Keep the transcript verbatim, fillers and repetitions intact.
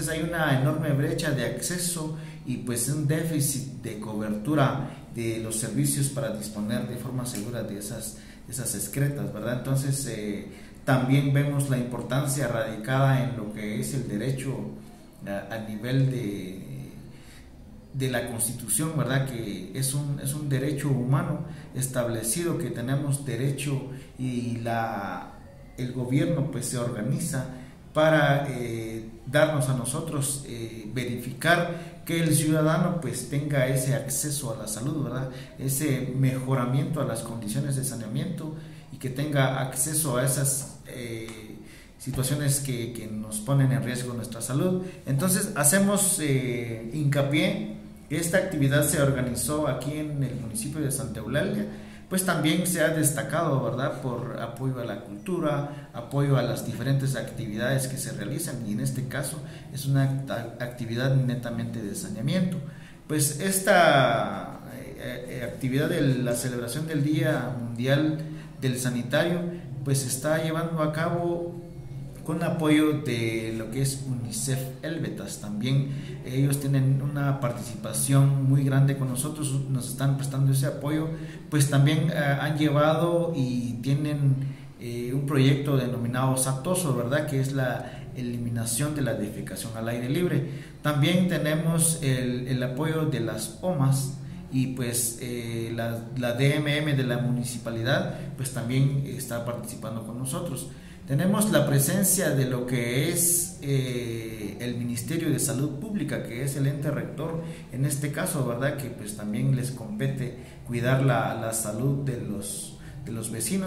Entonces hay una enorme brecha de acceso y pues un déficit de cobertura de los servicios para disponer de forma segura de esas, esas excretas, ¿verdad? Entonces eh, también vemos la importancia radicada en lo que es el derecho a, a nivel de, de la Constitución, ¿verdad? Que es un, es un derecho humano establecido, que tenemos derecho, y la, el gobierno pues se organiza para eh, darnos a nosotros eh, verificar que el ciudadano pues tenga ese acceso a la salud, ¿verdad? Ese mejoramiento a las condiciones de saneamiento, y que tenga acceso a esas eh, situaciones que, que nos ponen en riesgo nuestra salud. Entonces hacemos eh, hincapié que esta actividad se organizó aquí en el municipio de Santa Eulalia, pues también se ha destacado, ¿verdad?, por apoyo a la cultura, apoyo a las diferentes actividades que se realizan, y en este caso es una actividad netamente de saneamiento. Pues esta eh, actividad de la celebración del Día Mundial del Sanitario pues se está llevando a cabo con apoyo de lo que es UNICEF Helvetas. También ellos tienen una participación muy grande con nosotros, nos están prestando ese apoyo, pues también eh, han llevado y tienen eh, un proyecto denominado Satoso, ¿verdad?, que es la eliminación de la defecación al aire libre. También tenemos el, el apoyo de las O M A S, y pues eh, la, la D M M de la municipalidad pues también está participando con nosotros. Tenemos la presencia de lo que es eh, el Ministerio de Salud Pública, que es el ente rector en este caso, ¿verdad?, que pues también les compete cuidar la, la salud de los, de los vecinos.